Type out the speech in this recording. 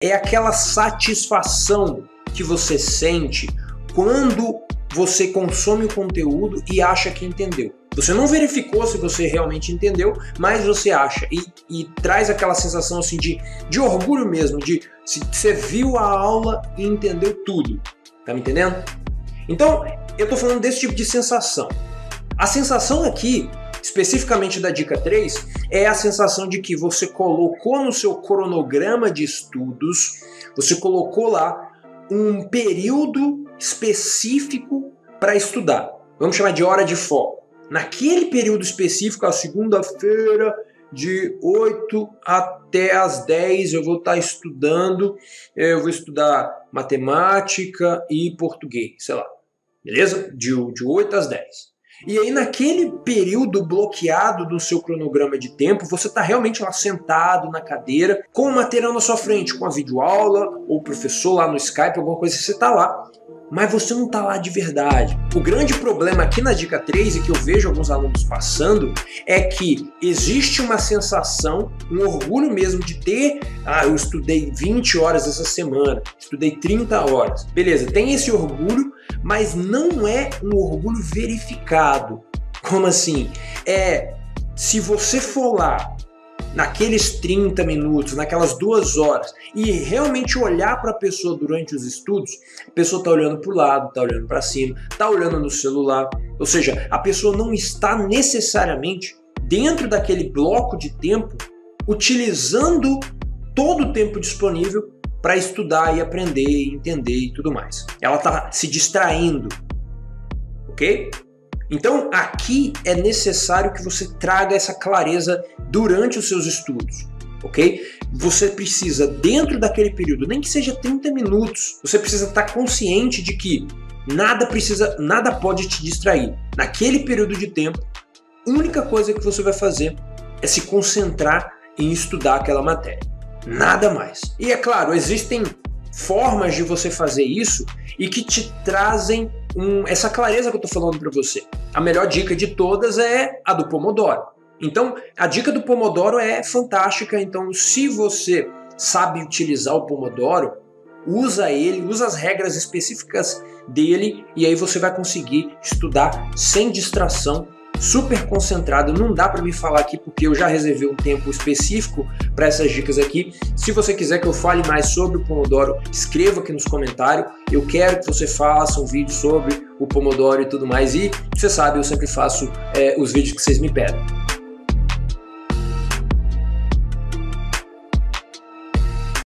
é aquela satisfação que você sente quando você consome o conteúdo e acha que entendeu. Você não verificou se você realmente entendeu, mas você acha e traz aquela sensação assim de orgulho mesmo, de se você viu a aula e entendeu tudo. Tá me entendendo? Então, eu tô falando desse tipo de sensação. A sensação aqui, especificamente da dica 3, é a sensação de que você colocou no seu cronograma de estudos, você colocou lá um período específico para estudar. Vamos chamar de hora de foco. Naquele período específico, a segunda-feira, de 8 até as 10, eu vou estar estudando, eu vou estudar matemática e português, sei lá, beleza? De 8 às 10. E aí naquele período bloqueado do seu cronograma de tempo, você está realmente lá sentado na cadeira, com o material na sua frente, com a videoaula, ou o professor lá no Skype, alguma coisa, você está lá. Mas você não está lá de verdade. O grande problema aqui na dica 3, e que eu vejo alguns alunos passando, é que existe uma sensação, um orgulho mesmo de ter, eu estudei 20 horas essa semana, estudei 30 horas. Beleza, tem esse orgulho, mas não é um orgulho verificado. Como assim? Se você for lá naqueles 30 minutos, naquelas 2 horas, e realmente olhar para a pessoa durante os estudos, a pessoa está olhando para o lado, está olhando para cima, está olhando no celular, ou seja, a pessoa não está necessariamente dentro daquele bloco de tempo utilizando todo o tempo disponível para estudar e aprender, entender e tudo mais. Ela está se distraindo, ok? Então aqui é necessário que você traga essa clareza durante os seus estudos, ok? Você precisa, dentro daquele período, nem que seja 30 minutos, você precisa estar consciente de que nada pode te distrair. Naquele período de tempo, a única coisa que você vai fazer é se concentrar em estudar aquela matéria. Nada mais. E é claro, existem formas de você fazer isso e que te trazem essa clareza que eu estou falando para você. A melhor dica de todas é a do Pomodoro. Então, a dica do Pomodoro é fantástica. Então, se você sabe utilizar o Pomodoro, usa ele, usa as regras específicas dele e aí você vai conseguir estudar sem distração, super concentrado. Não dá para me falar aqui porque eu já reservei um tempo específico para essas dicas aqui. Se você quiser que eu fale mais sobre o Pomodoro, escreva aqui nos comentários. Eu quero que você faça um vídeo sobre o Pomodoro e tudo mais. E você sabe, eu sempre faço os vídeos que vocês me pedem.